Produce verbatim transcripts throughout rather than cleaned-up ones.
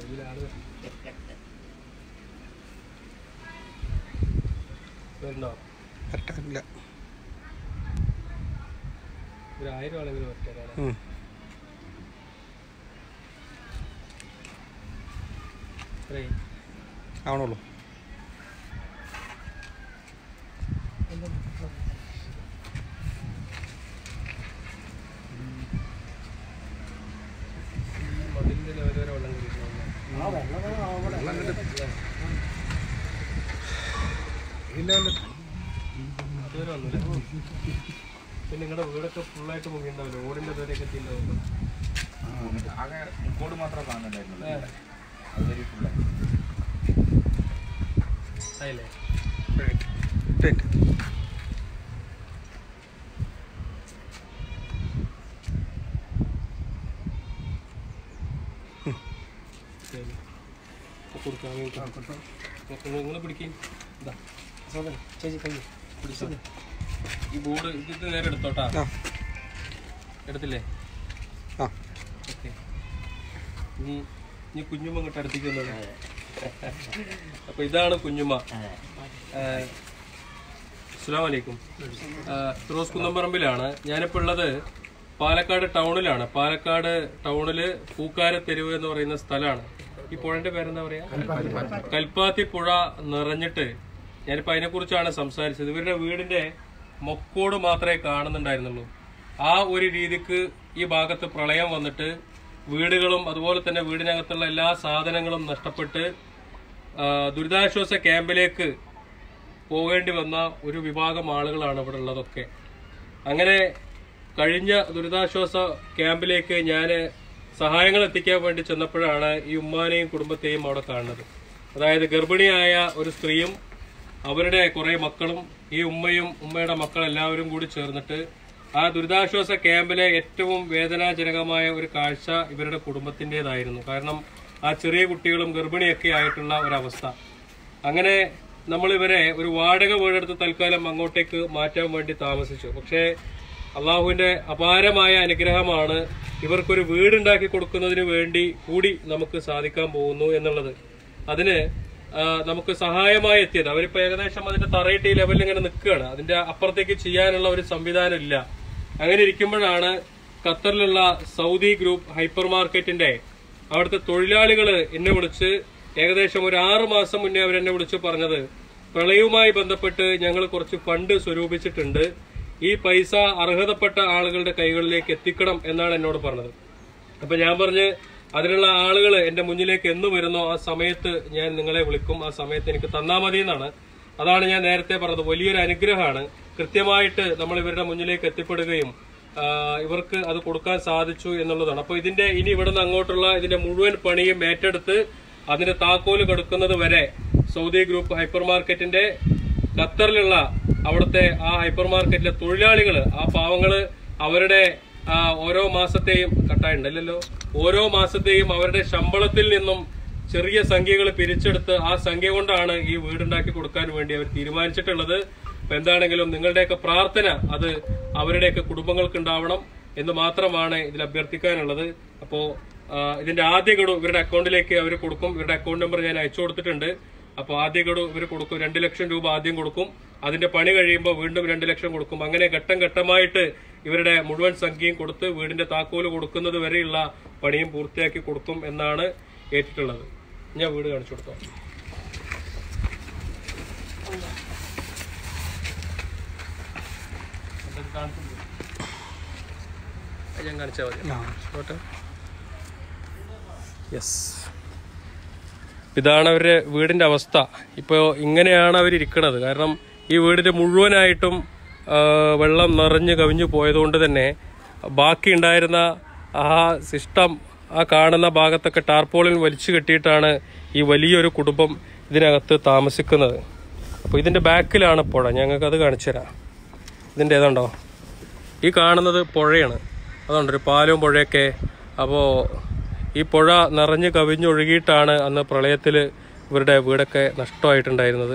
വരുന്നോ? കറക്റ്റാക്കില്ല. ഒരു ആയിരം ആണെങ്കിൽ വരട്ടെ. ആവണുള്ളൂ. മതിലിന്റെ ലെവൽ വരെ വെള്ളം അതുവരെ വന്നില്ല. പിന്നെ നിങ്ങളുടെ വീടൊക്കെ ഫുള്ളായിട്ട് മുങ്ങിണ്ടാവില്ല, ഓടിന്റെ പേരൊക്കെ എത്തിണ്ടാവില്ല. ആകെ മുക്കോട് മാത്രമേ കാണുന്നുണ്ടായിരുന്നുള്ളൂ. ആയില്ലേ? നിങ്ങൾ പിടിക്കും. ചേച്ചി കയ്യോ പിടിച്ചോ. ഈ ബോർഡ് ഇത് നേരെ എടുത്തോട്ടാ. എടുത്തില്ലേ? ഓക്കെ. ഇനി ഇനി കുഞ്ഞുമ്മ ഇങ്ങോട്ട് അടുത്തേക്ക് വന്നത്. അപ്പൊ ഇതാണ് കുഞ്ഞുമ്മ. അസ്സലാമു അലൈക്കും. ഫിറോസ് കുന്നംപറമ്പിലാണ്. ഞാനിപ്പോൾ ഉള്ളത് പാലക്കാട് ടൗണിലാണ്. പാലക്കാട് ടൗണില് പൂക്കാര തെരുവ് എന്ന് പറയുന്ന സ്ഥലമാണ്. ഈ പുഴന്റെ പേരെന്താ പറയാ? കൽപ്പാത്തി പുഴ നിറഞ്ഞിട്ട് ഞാനിപ്പോ അതിനെ കുറിച്ചാണ് സംസാരിച്ചത്. ഇവരുടെ വീടിന്റെ മൊക്കോട് മാത്രമേ കാണുന്നുണ്ടായിരുന്നുള്ളൂ. ആ ഒരു രീതിക്ക് ഈ ഭാഗത്ത് പ്രളയം വന്നിട്ട് വീടുകളും അതുപോലെ തന്നെ വീടിനകത്തുള്ള എല്ലാ സാധനങ്ങളും നഷ്ടപ്പെട്ട് ദുരിതാശ്വാസ ക്യാമ്പിലേക്ക് പോകേണ്ടി വന്ന ഒരു വിഭാഗം ആളുകളാണ് ഇവിടെ ഉള്ളതൊക്കെ. അങ്ങനെ കഴിഞ്ഞ ദുരിതാശ്വാസ ക്യാമ്പിലേക്ക് ഞാൻ സഹായങ്ങൾ എത്തിക്കാൻ വേണ്ടി ചെന്നപ്പോഴാണ് ഈ ഉമ്മാനെയും കുടുംബത്തെയും അവിടെ കാണുന്നത്. അതായത് ഗർഭിണിയായ ഒരു സ്ത്രീയും അവരുടെ കുറെ മക്കളും ഈ ഉമ്മയും ഉമ്മയുടെ മക്കളെല്ലാവരും കൂടി ചേർന്നിട്ട് ആ ദുരിതാശ്വാസ ക്യാമ്പിലെ ഏറ്റവും വേദനാജനകമായ ഒരു കാഴ്ച ഇവരുടെ കുടുംബത്തിൻ്റെതായിരുന്നു. കാരണം ആ ചെറിയ കുട്ടികളും ഗർഭിണിയൊക്കെ ആയിട്ടുള്ള ഒരവസ്ഥ. അങ്ങനെ നമ്മൾ ഇവരെ ഒരു വാടക വീടെടുത്ത് തൽക്കാലം അങ്ങോട്ടേക്ക് മാറ്റാൻ വേണ്ടി താമസിച്ചു. പക്ഷേ അള്ളാഹുവിന്റെ അപാരമായ അനുഗ്രഹമാണ് ഇവർക്കൊരു വീടുണ്ടാക്കി കൊടുക്കുന്നതിന് വേണ്ടി കൂടി നമുക്ക് സാധിക്കാൻ പോകുന്നു എന്നുള്ളത്. അതിന് നമുക്ക് സഹായമായി എത്തിയത് അവരിപ്പോ ഏകദേശം അതിന്റെ തറയിട്ട് ഈ ലെവലിൽ ഇങ്ങനെ നിൽക്കുകയാണ്. അതിന്റെ അപ്പുറത്തേക്ക് ചെയ്യാനുള്ള ഒരു സംവിധാനം ഇല്ല. അങ്ങനെ ഇരിക്കുമ്പോഴാണ് ഖത്തറിലുള്ള സൗദി ഗ്രൂപ്പ് ഹൈപ്പർ മാർക്കറ്റിന്റെ അവിടുത്തെ തൊഴിലാളികൾ എന്നെ വിളിച്ച് ഏകദേശം ഒരു ആറു മാസം മുന്നേ അവരെന്നെ വിളിച്ച് പറഞ്ഞത്, പ്രളയവുമായി ബന്ധപ്പെട്ട് ഞങ്ങൾ കുറച്ച് ഫണ്ട് സ്വരൂപിച്ചിട്ടുണ്ട്, ഈ പൈസ അർഹതപ്പെട്ട ആളുകളുടെ കൈകളിലേക്ക് എത്തിക്കണം എന്നാണ് എന്നോട് പറഞ്ഞത്. അപ്പൊ ഞാൻ പറഞ്ഞ് അതിനുള്ള ആളുകൾ എന്റെ മുന്നിലേക്ക് എന്ന് വരുന്നോ ആ സമയത്ത് ഞാൻ നിങ്ങളെ വിളിക്കും, ആ സമയത്ത് എനിക്ക് തന്നാ മതി എന്നാണ്. അതാണ് ഞാൻ നേരത്തെ പറഞ്ഞത്, വലിയൊരു അനുഗ്രഹമാണ്. കൃത്യമായിട്ട് നമ്മൾ ഇവരുടെ മുന്നിലേക്ക് എത്തിപ്പെടുകയും ഇവർക്ക് അത് കൊടുക്കാൻ സാധിച്ചു എന്നുള്ളതാണ്. അപ്പൊ ഇതിന്റെ ഇനി ഇവിടുന്ന് അങ്ങോട്ടുള്ള ഇതിന്റെ മുഴുവൻ പണിയും ഏറ്റെടുത്ത് അതിന്റെ താക്കോല് കൊടുക്കുന്നത് വരെ സൗദി ഗ്രൂപ്പ് ഹൈപ്പർ മാർക്കറ്റിന്റെ ഖത്തറിലുള്ള അവിടുത്തെ ആ ഹൈപ്പർ മാർക്കറ്റിലെ തൊഴിലാളികള്, ആ പാവങ്ങള് അവരുടെ ഓരോ മാസത്തെയും കട്ടായിട്ടുണ്ടല്ലോ ഓരോ മാസത്തെയും അവരുടെ ശമ്പളത്തിൽ നിന്നും ചെറിയ സംഖ്യകൾ പിരിച്ചെടുത്ത് ആ സംഖ്യ കൊണ്ടാണ് ഈ വീടുണ്ടാക്കി കൊടുക്കാൻ വേണ്ടി അവർ തീരുമാനിച്ചിട്ടുള്ളത്. അപ്പൊ എന്താണെങ്കിലും നിങ്ങളുടെയൊക്കെ പ്രാർത്ഥന അത് അവരുടെയൊക്കെ കുടുംബങ്ങൾക്ക് ഉണ്ടാവണം എന്ന് മാത്രമാണ് ഇതിൽ അഭ്യർത്ഥിക്കാനുള്ളത്. അപ്പോ ഇതിന്റെ ആദ്യ ഗഡു ഇവരുടെ അക്കൗണ്ടിലേക്ക് അവർ കൊടുക്കും. ഇവരുടെ അക്കൗണ്ട് നമ്പർ ഞാൻ അയച്ചു കൊടുത്തിട്ടുണ്ട്. അപ്പൊ ആദ്യ ഗഡു ഇവർ കൊടുക്കും. രണ്ടു ലക്ഷം രൂപ ആദ്യം കൊടുക്കും. അതിന്റെ പണി കഴിയുമ്പോൾ വീണ്ടും രണ്ടു ലക്ഷം കൊടുക്കും. അങ്ങനെ ഘട്ടം ഘട്ടമായിട്ട് ഇവരുടെ മുഴുവൻ സംഖ്യയും കൊടുത്ത് വീടിന്റെ താക്കോല് കൊടുക്കുന്നത് വരെയുള്ള പണിയും പൂർത്തിയാക്കി കൊടുക്കും എന്നാണ് ഏറ്റിട്ടുള്ളത്. ഞാൻ വീട് കാണിച്ചു കൊടുത്തോ. ഞാൻ കാണിച്ചാൽ മതി. യെസ്, ഇതാണ് അവരുടെ വീടിന്റെ അവസ്ഥ. ഇപ്പോൾ ഇങ്ങനെയാണ് അവരിയ്ക്കണത്. കാരണം ഈ വീടിന്റെ മുഴുവനായിട്ടും വെള്ളം നിറഞ്ഞ് കവിഞ്ഞു പോയതുകൊണ്ട് തന്നെ ബാക്കി ഉണ്ടായിരുന്ന ആ സിസ്റ്റം ആ കാണുന്ന ഭാഗത്തൊക്കെ ടാർപോളിൻ വലിച്ചു കെട്ടിയിട്ടാണ് ഈ വലിയൊരു കുടുംബം ഇതിനകത്ത് താമസിക്കുന്നത്. അപ്പോൾ ഇതിന്റെ ബാക്കിലാണ് പുഴ. ഞങ്ങൾക്ക് അത് കാണിച്ചു തരാം. ഇതിന്റെ ഏതാണ്ടോ ഈ കാണുന്നത് പുഴയാണ്. അതുകൊണ്ട് ഒരു പാലവും പുഴയൊക്കെ. അപ്പോൾ ഈ പുഴ നിറഞ്ഞ് കവിഞ്ഞൊഴുകിയിട്ടാണ് അന്ന് പ്രളയത്തിൽ ഇവരുടെ വീടൊക്കെ നഷ്ടമായിട്ടുണ്ടായിരുന്നത്.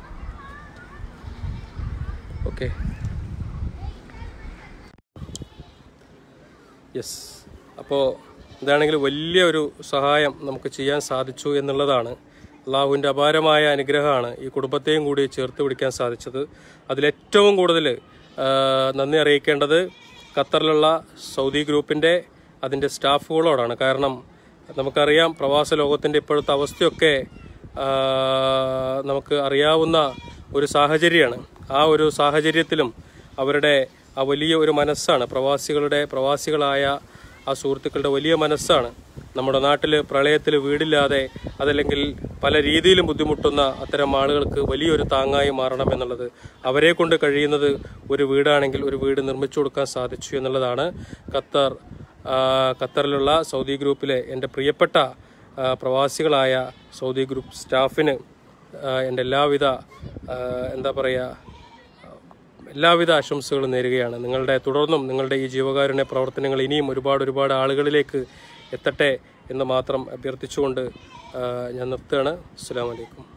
Okay, yes. അപ്പോൾ എന്താണെങ്കിലും വലിയൊരു സഹായം നമുക്ക് ചെയ്യാൻ സാധിച്ചു എന്നുള്ളതാണ്. അള്ളാഹുവിൻ്റെ അപാരമായ അനുഗ്രഹമാണ് ഈ കുടുംബത്തെയും കൂടി ചേർത്ത് പിടിക്കാൻ സാധിച്ചത്. അതിലേറ്റവും കൂടുതൽ നന്ദി അറിയിക്കേണ്ടത് ഖത്തറിലുള്ള സൗദി ഗ്രൂപ്പിൻ്റെ അതിൻ്റെ സ്റ്റാഫുകളോടാണ്. കാരണം നമുക്കറിയാം പ്രവാസ ലോകത്തിൻ്റെ ഇപ്പോഴത്തെ അവസ്ഥയൊക്കെ നമുക്ക് അറിയാവുന്ന ഒരു സാഹചര്യമാണ്. ആ ഒരു സാഹചര്യത്തിലും അവരുടെ ആ വലിയ ഒരു മനസ്സാണ്, പ്രവാസികളുടെ പ്രവാസികളായ ആ സുഹൃത്തുക്കളുടെ വലിയ മനസ്സാണ് നമ്മുടെ നാട്ടിൽ പ്രളയത്തിൽ വീടില്ലാതെ അതല്ലെങ്കിൽ പല രീതിയിലും ബുദ്ധിമുട്ടുന്ന അത്തരം ആളുകൾക്ക് വലിയൊരു താങ്ങായി മാറണം എന്നുള്ളത്. അവരെ കൊണ്ട് കഴിയുന്നത് ഒരു വീടാണെങ്കിൽ ഒരു വീട് നിർമ്മിച്ചു കൊടുക്കാൻ സാധിച്ചു എന്നുള്ളതാണ്. ഖത്തർ ഖത്തറിലുള്ള സൗദി ഗ്രൂപ്പിലെ എൻ്റെ പ്രിയപ്പെട്ട പ്രവാസികളായ സൗദി ഗ്രൂപ്പ് സ്റ്റാഫിന് എൻ്റെ എല്ലാവിധ എന്താ പറയുക എല്ലാവിധ ആശംസകളും നേരുകയാണ്. നിങ്ങളുടെ തുടർന്നും നിങ്ങളുടെ ഈ ജീവകാരുണ്യ പ്രവർത്തനങ്ങൾ ഇനിയും ഒരുപാട് ഒരുപാട് ആളുകളിലേക്ക് എത്തട്ടെ എന്ന് മാത്രം അഭ്യർത്ഥിച്ചുകൊണ്ട് ഞാൻ നിർത്തുകയാണ്. അസ്സലാമു അലൈക്കും.